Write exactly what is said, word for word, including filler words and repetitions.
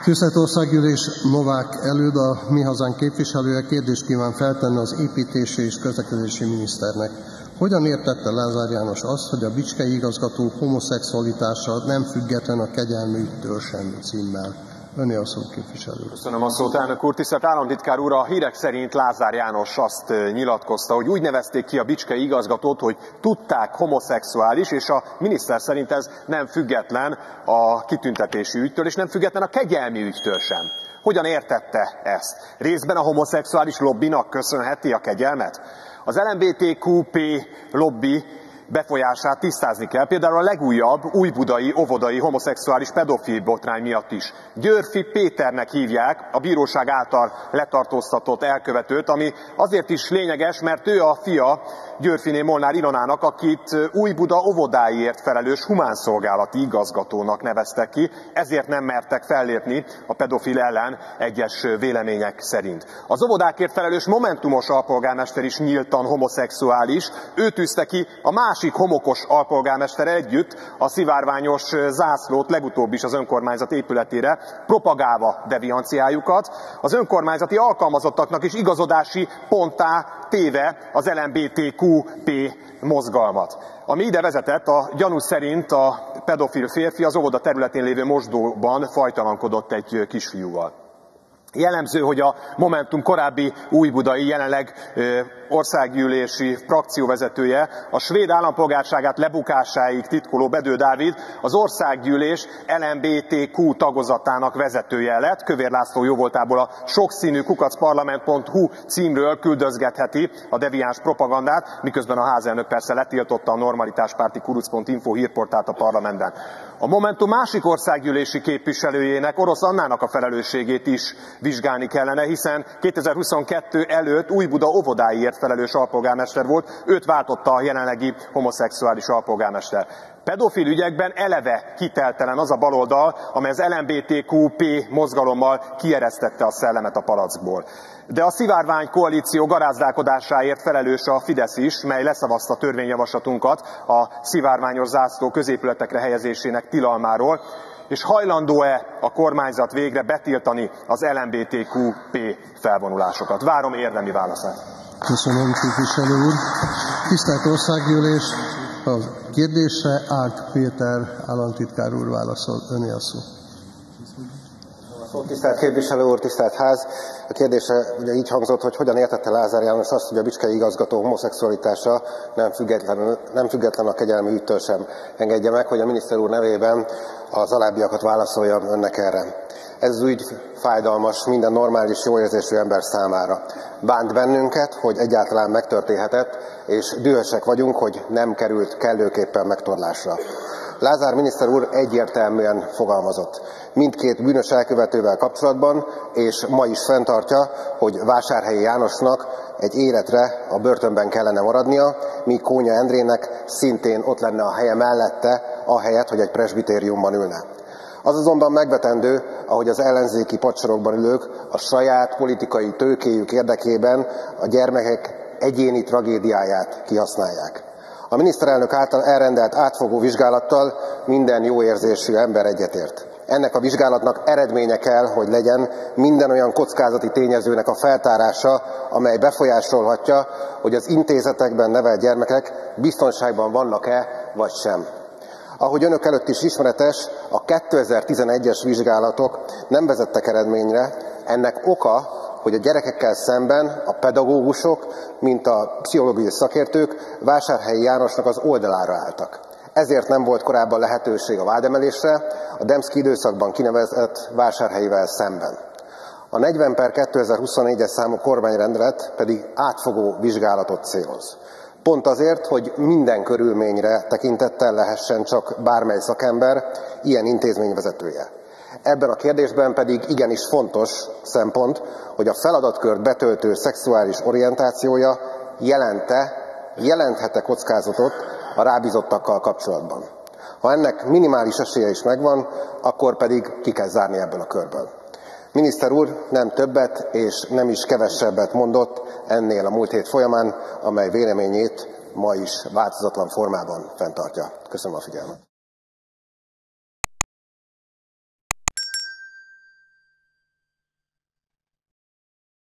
Tisztelt Országgyűlés, Novák Előd, a Mi Hazánk képviselője kérdést kíván feltenni az építési és közlekedési miniszternek. Hogyan értette Lázár János azt, hogy a bicskei igazgató homoszexualitása nem független a kegyelmi ügytől sem címmel? Öné a szó, képviselő. Köszönöm a szót, elnök úr. Tisztelt államtitkár úr, a hírek szerint Lázár János azt nyilatkozta, hogy úgy nevezték ki a bicskei igazgatót, hogy tudták homoszexuális, és a miniszter szerint ez nem független a kitüntetési ügytől, és nem független a kegyelmi ügytől sem. Hogyan értette ezt? Részben a homoszexuális lobbinak köszönheti a kegyelmet? Az el em bé té kú pé lobby befolyását tisztázni kell, például a legújabb újbudai óvodai homoszexuális pedofil botrány miatt is. Győrfi Péternek hívják a bíróság által letartóztatott elkövetőt, ami azért is lényeges, mert ő a fia Győrfiné Molnár Ilonának, akit Újbuda óvodáiért felelős humánszolgálati igazgatónak neveztek ki, ezért nem mertek fellépni a pedofil ellen egyes vélemények szerint. Az óvodákért felelős momentumos alpolgármester is nyíltan homoszexuális, ő tűzte ki a másik homokos alpolgármester együtt a szivárványos zászlót, legutóbb is az önkormányzat épületére, propagálva devianciájukat, az önkormányzati alkalmazottaknak is igazodási ponttá téve az el em bé té kú pé mozgalmat. Ami ide vezetett, a gyanú szerint a pedofil férfi az óvoda területén lévő mosdóban fajtalankodott egy kisfiúval. Jellemző, hogy a Momentum korábbi újbudai, jelenleg országgyűlési frakcióvezetője, a svéd állampolgárságát lebukásáig titkoló Bedő Dávid az országgyűlés el em bé té kú tagozatának vezetője lett. Kövér László jóvoltából a sokszínű kukacparlament pont hu címről küldözgetheti a deviáns propagandát, miközben a házelnök persze letiltotta a normalitáspárti kuruc pont info hírportált a parlamentben. A Momentum másik országgyűlési képviselőjének, Orosz Annának a felelősségét is vizsgálni kellene, hiszen kétezer-huszonkettő előtt Újbuda óvodáiért felelős alpolgármester volt, őt váltotta a jelenlegi homoszexuális alpolgármester. Pedofil ügyekben eleve hiteltelen az a baloldal, amely az el em bé té kú pé mozgalommal kieresztette a szellemet a palackból. De a szivárvány koalíció garázdálkodásáért felelős a Fidesz is, mely leszavazta törvényjavaslatunkat a szivárványos zászló középületekre helyezésének tilalmáról, és hajlandó-e a kormányzat végre betiltani az el em bé té kú pé felvonulásokat? Várom érdemi válaszát. Köszönöm, képviselő úr. Tisztelt Országgyűlés, a kérdésre Árt Péter államtitkár úr válaszol. Öné a szó. Tisztelt képviselő úr, tisztelt ház! A kérdése ugye így hangzott, hogy hogyan értette Lázár János azt, hogy a bicskei igazgató homoszexualitása nem független, nem független a kegyelmi ügytől sem. Engedje meg, hogy a miniszter úr nevében az alábbiakat válaszoljam önnek erre. Ez az ügy fájdalmas minden normális, jó érzésű ember számára. Bánt bennünket, hogy egyáltalán megtörténhetett, és dühösek vagyunk, hogy nem került kellőképpen megtorlásra. Lázár miniszter úr egyértelműen fogalmazott mindkét bűnös elkövetővel kapcsolatban, és ma is fenntartja, hogy Vásárhelyi Jánosnak egy életre a börtönben kellene maradnia, míg Kónya Endrének szintén ott lenne a helye mellette, ahelyett, hogy egy presbitériumban ülne. Az azonban megvetendő, ahogy az ellenzéki padsorokban ülők a saját politikai tőkéjük érdekében a gyermekek egyéni tragédiáját kihasználják. A miniszterelnök által elrendelt átfogó vizsgálattal minden jó érzésű ember egyetért. Ennek a vizsgálatnak eredménye kell, hogy legyen minden olyan kockázati tényezőnek a feltárása, amely befolyásolhatja, hogy az intézetekben nevelt gyermekek biztonságban vannak-e vagy sem. Ahogy önök előtt is ismeretes, a kétezer-tizenegyes vizsgálatok nem vezettek eredményre, ennek oka, hogy a gyerekekkel szemben a pedagógusok, mint a pszichológiai szakértők Vásárhelyi Jánosnak az oldalára álltak. Ezért nem volt korábban lehetőség a vádemelésre a Demszky időszakban kinevezett Vásárhelyivel szemben. A negyven per kétezer-huszonnégyes számú kormányrendelet pedig átfogó vizsgálatot céloz. Pont azért, hogy minden körülményre tekintettel lehessen csak bármely szakember ilyen intézmény vezetője. Ebben a kérdésben pedig igenis fontos szempont, hogy a feladatkört betöltő szexuális orientációja jelente, jelenthet-e kockázatot a rábízottakkal kapcsolatban. Ha ennek minimális esélye is megvan, akkor pedig ki kell zárni ebből a körből. Miniszter úr nem többet és nem is kevesebbet mondott ennél a múlt hét folyamán, amely véleményét ma is változatlan formában fenntartja. Köszönöm a figyelmet.